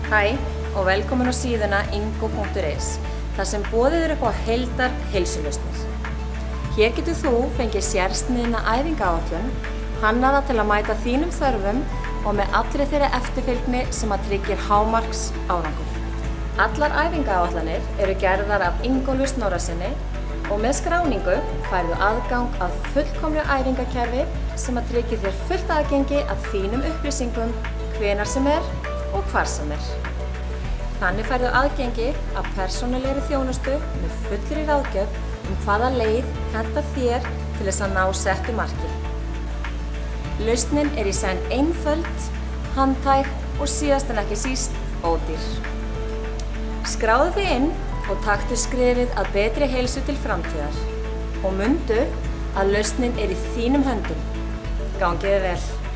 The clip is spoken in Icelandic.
Hæ og velkomin á síðuna ingo.is þar sem boðið upp á heildar heilsulausnir. Hér getur þú fengið sérsniðna æfingaáætlun, hannaða til að mæta þínum þörfum og með allri þeirri eftirfylgni sem að tryggir hámarks árangur. Allar æfingaáætlanir eru gerðar af Ingólfi Snorrasyni og með skráningu færðu aðgang að fullkomnu æfingakerfi sem að tryggir þér fullt aðgengi að þínum upplýsingum hvenær sem er og hvar sem er. Þannig færðu aðgengi að persónulegri þjónustu með fullri ráðgjöf hvaða leið hentar þér til þess að ná settu marki. Lausnin er í senn einföld, handhæg og síðast en ekki síst ódýr. Skráðu þig inn og taktu skrefið að betri heilsu til framtíðar og mundu að lausnin er í þínum höndum. Gangi þér vel!